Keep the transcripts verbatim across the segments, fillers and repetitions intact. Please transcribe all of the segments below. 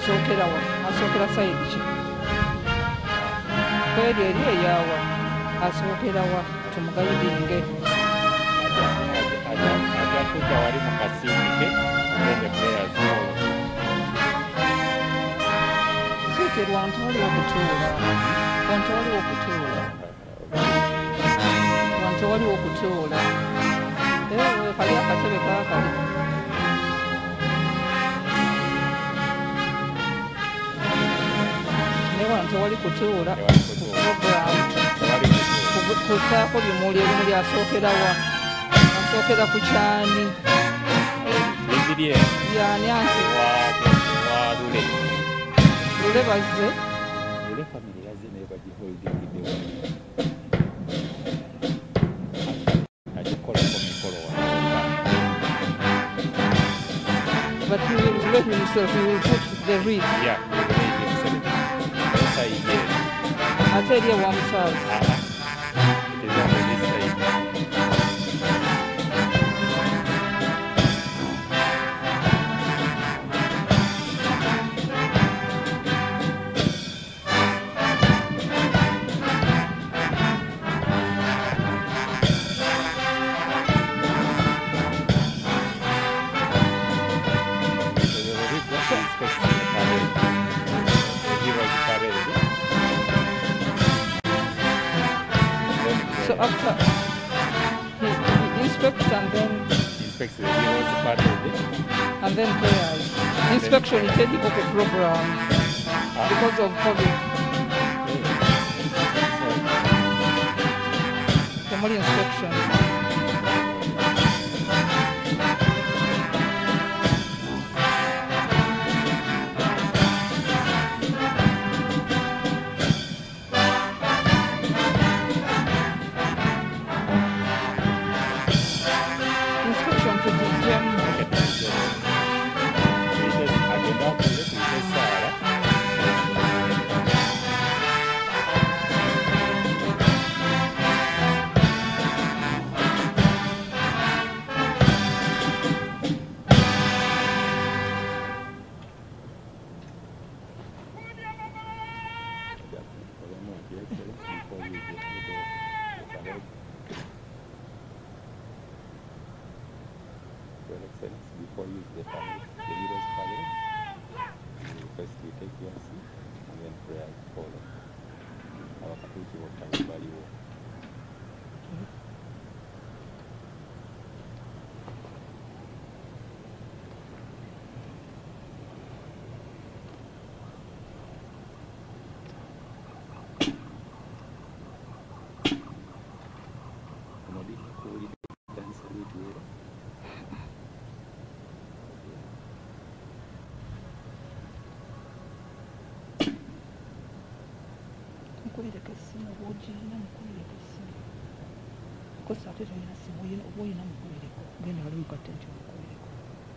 asookera wa asookera sayidi ki kweri eri eyawa asookera wa tumugayiringe ajja kudda wali mu kasiimike then the players follow. siike lwantu wali okutuula lwantu wali okutuula lwantu wali okutuula ewe kali akatebe kaakali ne wantu wali kutuula program kusaako bimuli ebimuli asookera wa asookera ku kyani yani anti walule lule bazze lule family yazze naye bagiholdingiddewo agikolako mikolo wa but he will let himself, he will put the reed. Yeah, he will read himself. That's how he did. I tell you one side. Uh-huh. It is on this side. So after he, he inspects and then Inspects the heroes parade. and then prayers. Inspection is taking up a program Ah. because of COVID. Family inspection. Inspection to the gem. Before you use the parade, the heroes parade, you first you take your seat and then prayers follow. Abakatuuki bokka baliwo. Mukulireko essimu oba ogirina mukulireko essimu kosa ate tolina ssimu oba olina mukulireko genda wali mukatte nti mukulireko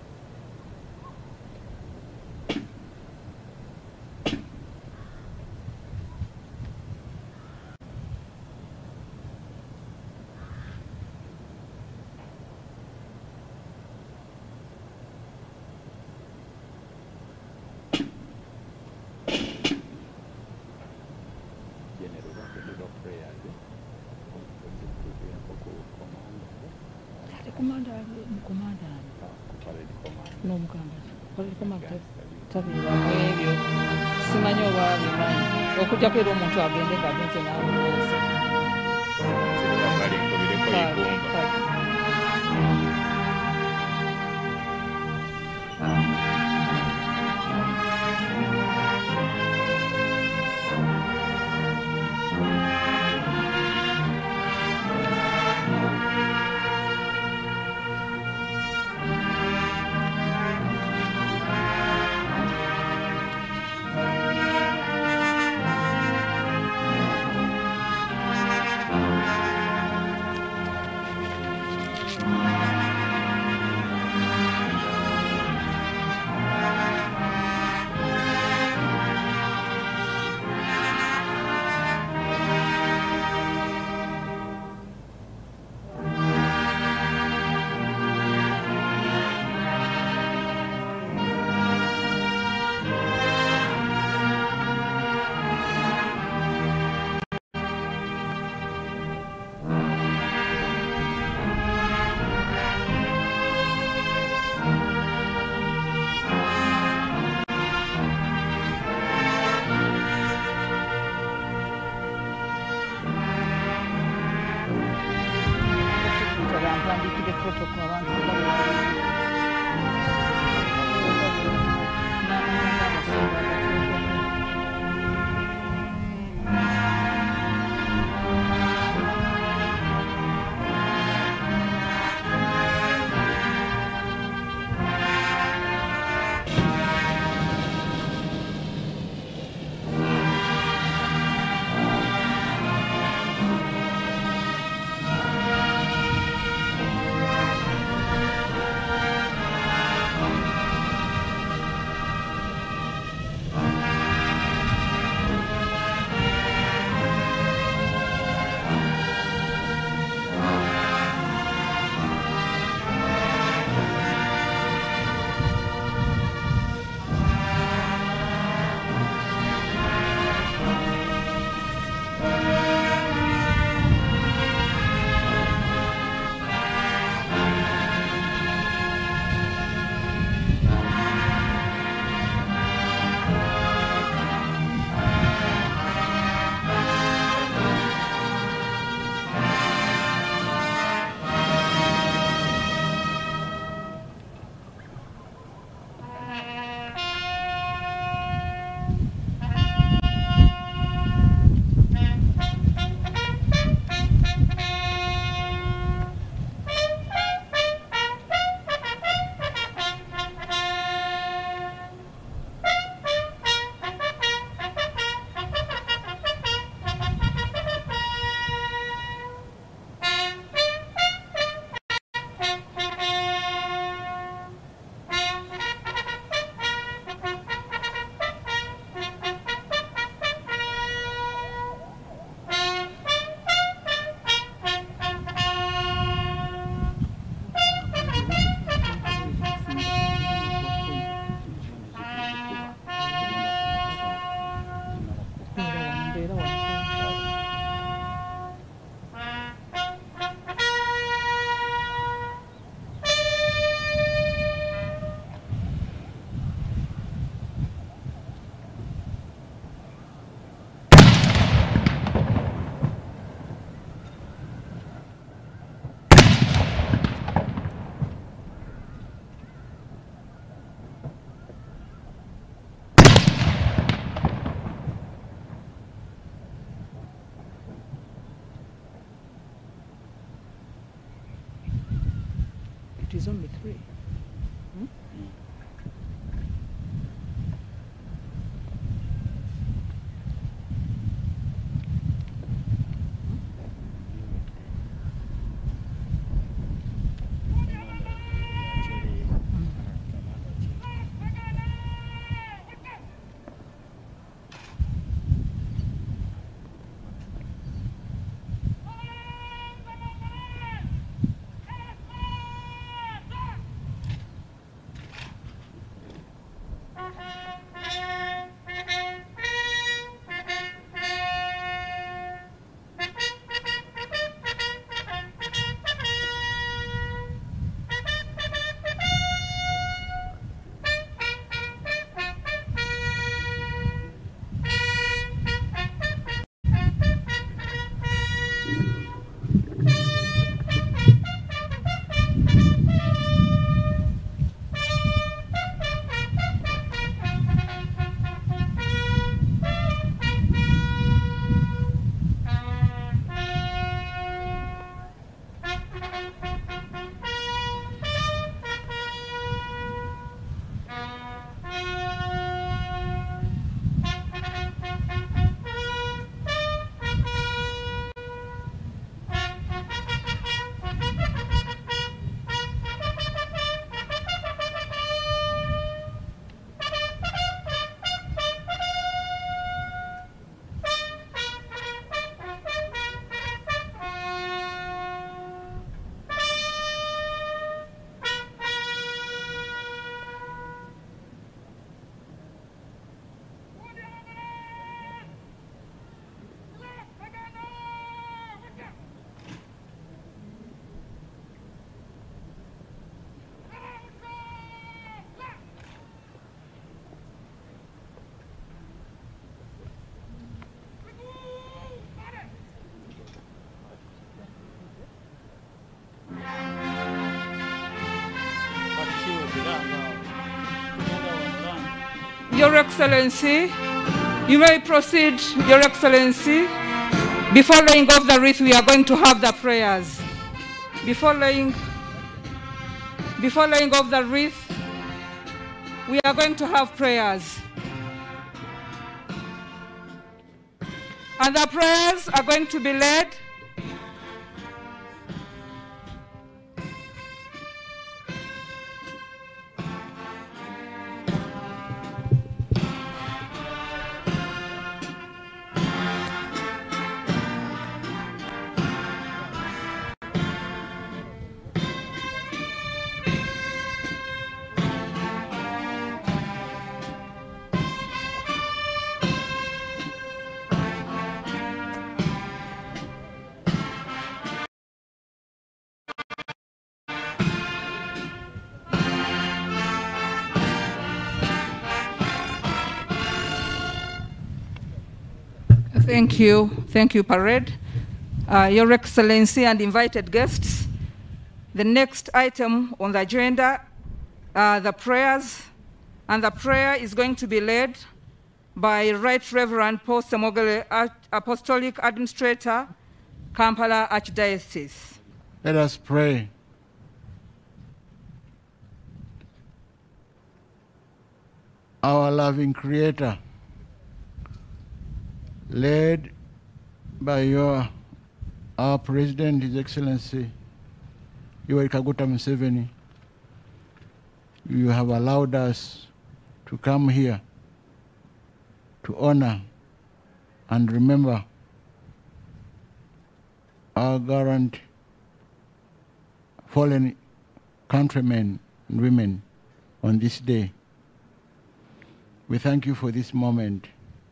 Komanda komanda n'omugamba parade komanda tabeeramu ebyo simanyi oba abimanyi okujjako era omuntu agende ng'agenze n'amubuuza There's only three. Hmm? Your Excellency, you may proceed, Your Excellency. Before laying off the wreath, we are going to have the prayers. Before laying, before laying off the wreath, we are going to have prayers. And the prayers are going to be led Thank you. Thank you, Parade. Uh, Your Excellency and invited guests, the next item on the agenda are the prayers, and the prayer is going to be led by Right Reverend Paul Semogele, Apostolic Administrator, Kampala Archdiocese. Let us pray. Our loving Creator, led by your, our President, His Excellency, Yoweri Kaguta Museveni, you have allowed us to come here to honor and remember our gallant fallen countrymen and women on this day. We thank you for this moment.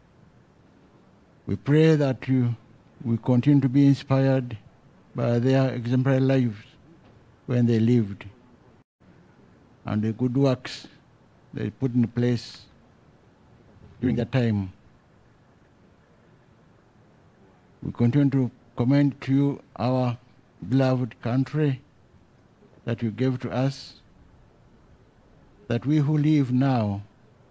We pray that you will continue to be inspired by their exemplary lives when they lived and the good works they put in place during that time. We continue to commend to you our beloved country that you gave to us, that we who live now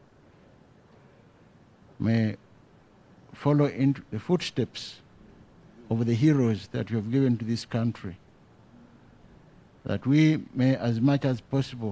may follow into the footsteps of the heroes that you have given to this country, that we may, as much as possible,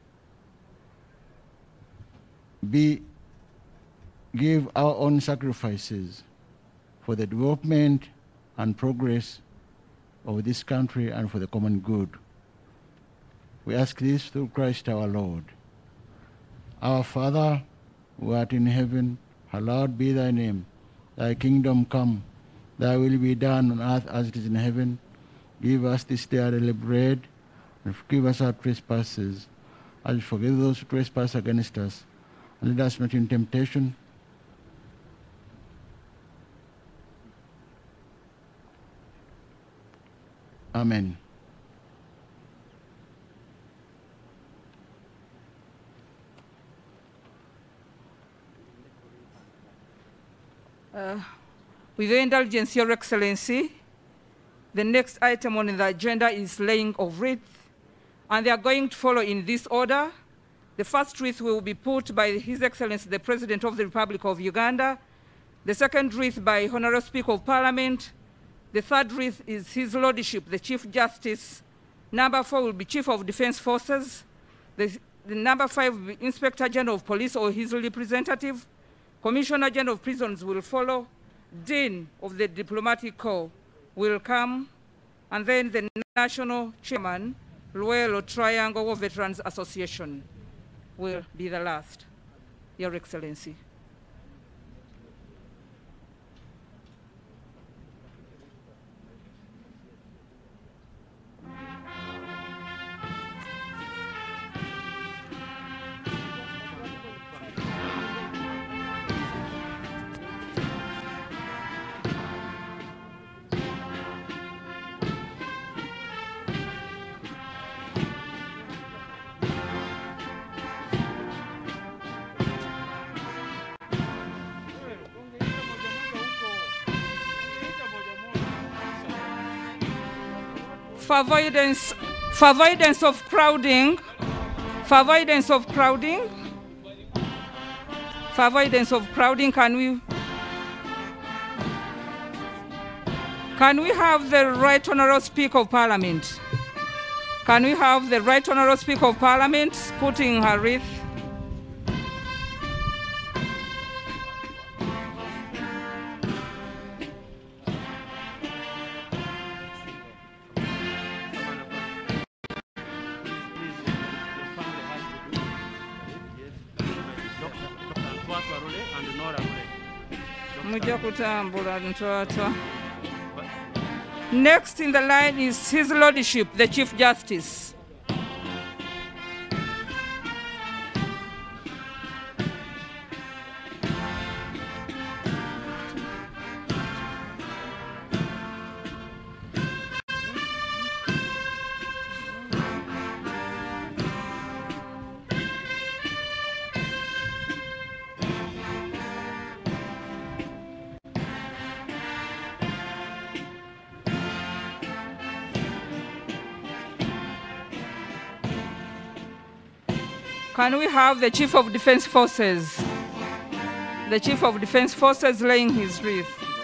be give our own sacrifices for the development and progress of this country and for the common good. We ask this through Christ our Lord. Our Father, who art in heaven, hallowed be thy name. Thy kingdom come, thy will be done on earth as it is in heaven. Give us this day our daily bread, and forgive us our trespasses, as we forgive those who trespass against us. And lead us not into temptation. Amen. Uh, with your indulgence, Your Excellency, the next item on the agenda is laying of wreath, and they are going to follow in this order. The first wreath will be put by His Excellency, the President of the Republic of Uganda. The second wreath by Honorable Speaker of Parliament. The third wreath is His Lordship, the Chief Justice. Number four will be Chief of Defense Forces. The, the number five will be Inspector General of Police or his representative. Commissioner General of Prisons will follow. Dean of the Diplomatic Corps will come. And then the National Chairman, Luelo Triangle War Veterans Association, will be the last, Your Excellency. For avoidance, for avoidance of crowding, for avoidance of crowding, for avoidance of crowding, can we, can we have the Right Honourable Speaker of Parliament? Can we have the Right Honourable Speaker of Parliament putting her wreath? Next in the line is His Lordship, the Chief Justice. Can we have the Chief of Defense Forces? The Chief of Defense Forces laying his wreath.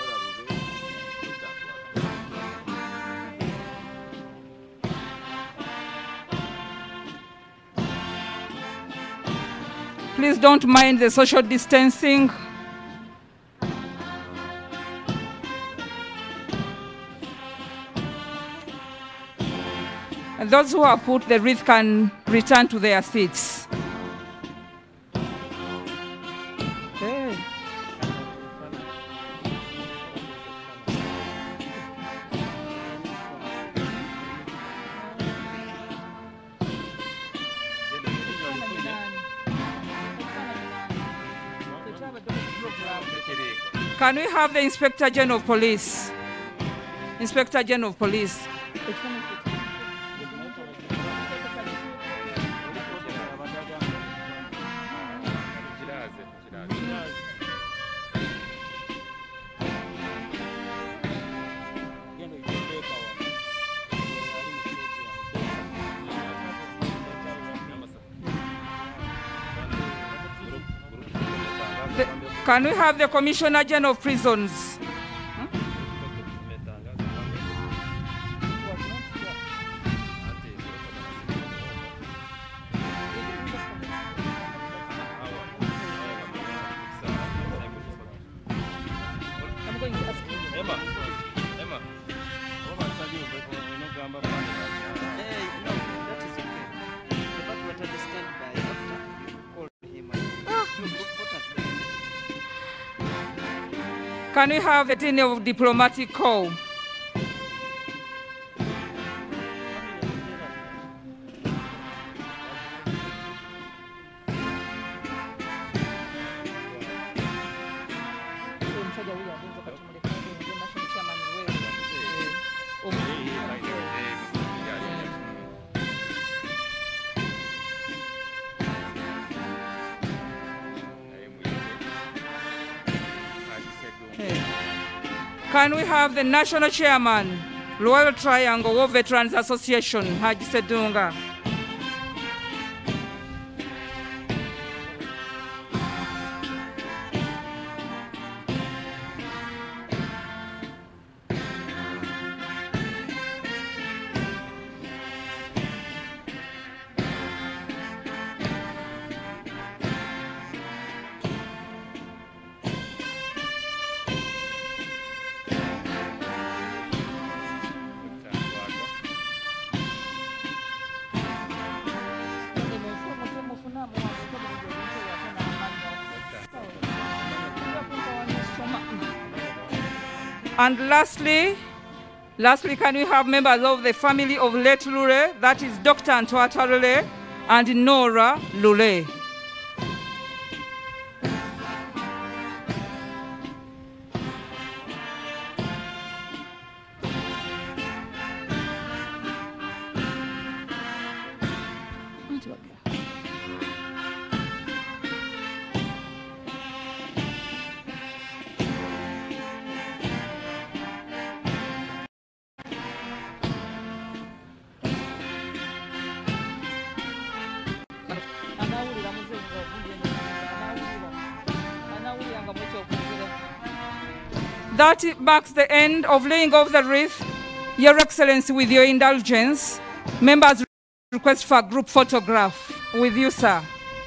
Please don't mind the social distancing. And those who have put the wreath can return to their seats. Hey. Can we have the Inspector General of Police? Inspector General of Police. The, can we have the Commissioner General of Prisons? Huh? Can we have the Dean of Diplomatic Corps? Can we have the National Chairman, Royal Triangle War Veterans Association, Haji Sedunga? And lastly, lastly, can we have members of the family of late Lule, that is Doctor Antoata Lule and Nora Lule. That marks the end of laying of the wreath. Your Excellency, with your indulgence, members request for a group photograph with you, sir.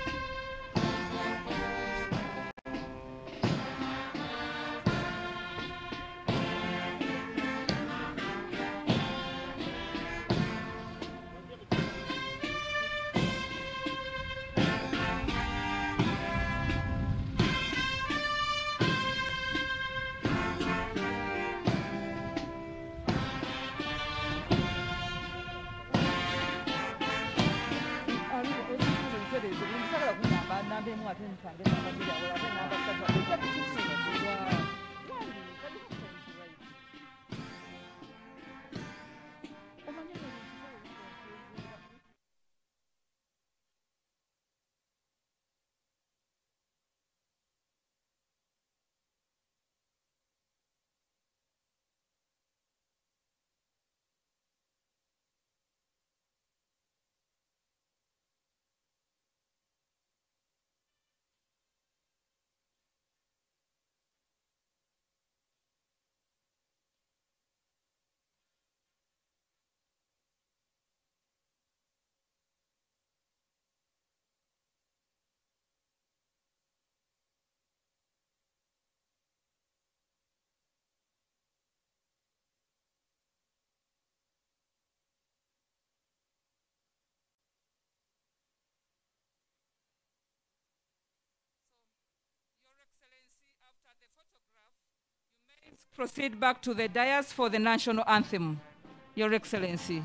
Proceed back to the dais for the national anthem, Your Excellency.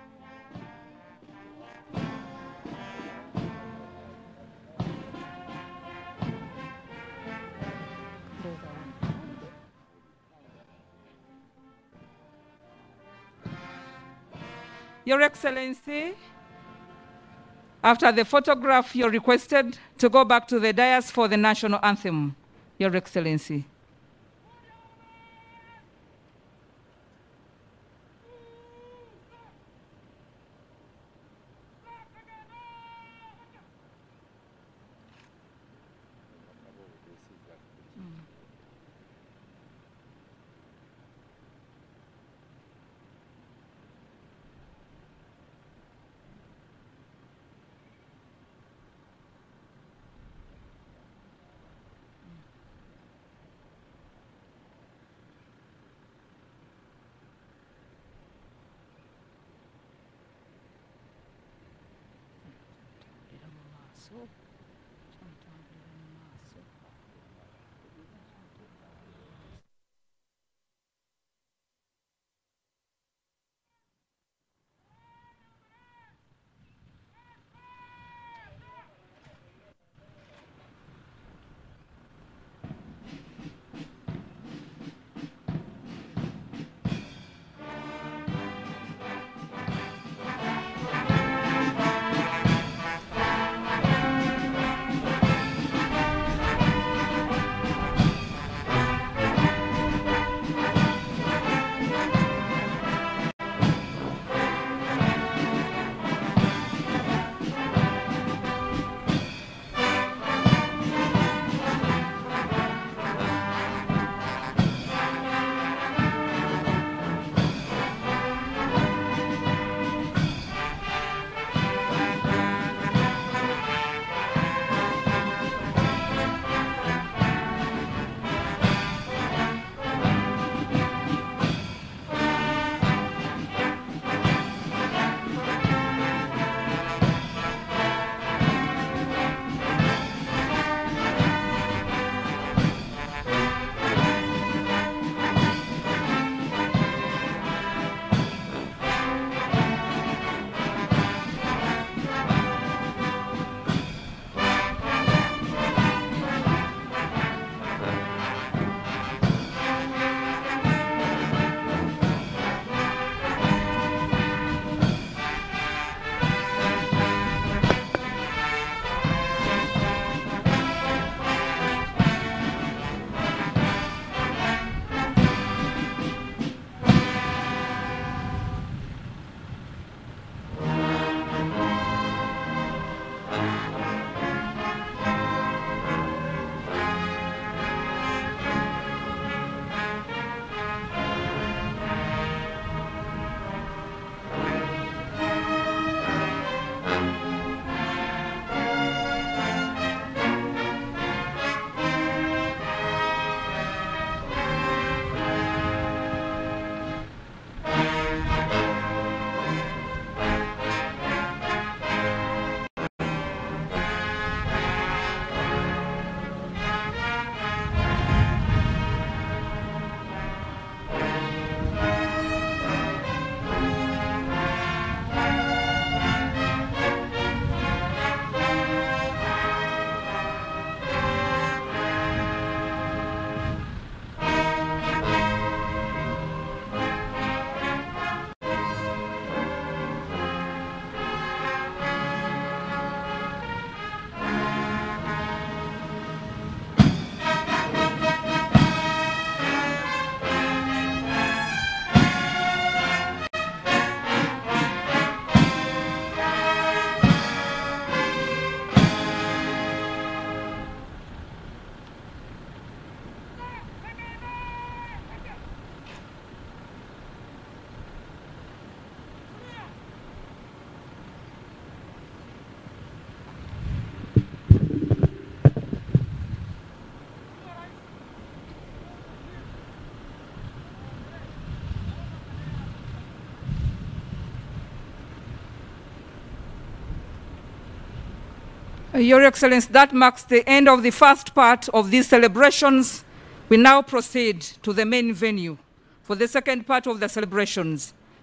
Your Excellency, after the photograph, you're requested to go back to the dais for the national anthem, Your Excellency. Uh, Your Excellency, that marks the end of the first part of these celebrations. We now proceed to the main venue for the second part of the celebrations.